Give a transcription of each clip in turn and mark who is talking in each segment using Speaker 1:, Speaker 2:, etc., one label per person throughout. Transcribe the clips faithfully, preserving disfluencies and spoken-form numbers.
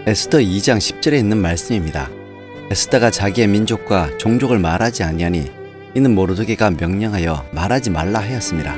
Speaker 1: 에스더 이 장 십 절에 있는 말씀입니다. 에스더가 자기의 민족과 종족을 말하지 아니하니 이는 모르드게가 명령하여 말하지 말라 하였습니다.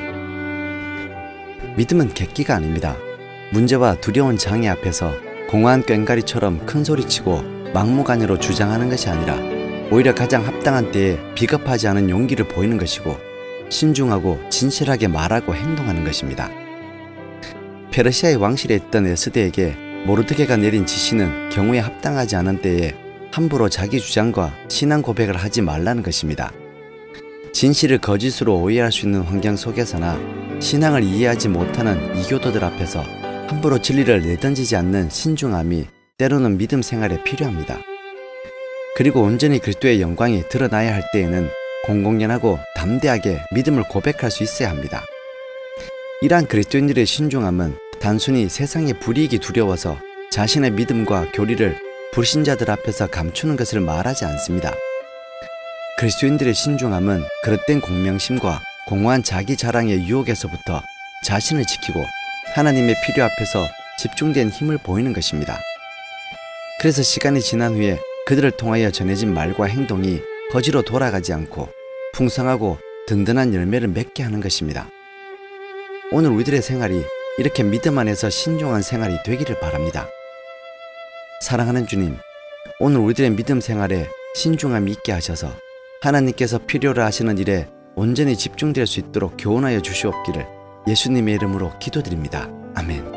Speaker 1: 믿음은 객기가 아닙니다. 문제와 두려운 장애 앞에서 공허한 꽹과리처럼 큰 소리치고 막무가내로 주장하는 것이 아니라 오히려 가장 합당한 때에 비겁하지 않은 용기를 보이는 것이고 신중하고 진실하게 말하고 행동하는 것입니다. 페르시아의 왕실에 있던 에스더에게 모르드게가 내린 지시는 경우에 합당하지 않은 때에 함부로 자기 주장과 신앙 고백을 하지 말라는 것입니다. 진실을 거짓으로 오해할 수 있는 환경 속에서나 신앙을 이해하지 못하는 이교도들 앞에서 함부로 진리를 내던지지 않는 신중함이 때로는 믿음 생활에 필요합니다. 그리고 온전히 그리스도의 영광이 드러나야 할 때에는 공공연하고 담대하게 믿음을 고백할 수 있어야 합니다. 이러한 그리스도인들의 신중함은 단순히 세상의 불이익이 두려워서 자신의 믿음과 교리를 불신자들 앞에서 감추는 것을 말하지 않습니다. 그리스도인들의 신중함은 그릇된 공명심과 공허한 자기 자랑의 유혹에서부터 자신을 지키고 하나님의 필요 앞에서 집중된 힘을 보이는 것입니다. 그래서 시간이 지난 후에 그들을 통하여 전해진 말과 행동이 거지로 돌아가지 않고 풍성하고 든든한 열매를 맺게 하는 것입니다. 오늘 우리들의 생활이 이렇게 믿음 안에서 신중한 생활이 되기를 바랍니다. 사랑하는 주님, 오늘 우리들의 믿음 생활에 신중함이 있게 하셔서 하나님께서 필요로 하시는 일에 온전히 집중될 수 있도록 교훈하여 주시옵기를 예수님의 이름으로 기도드립니다. 아멘.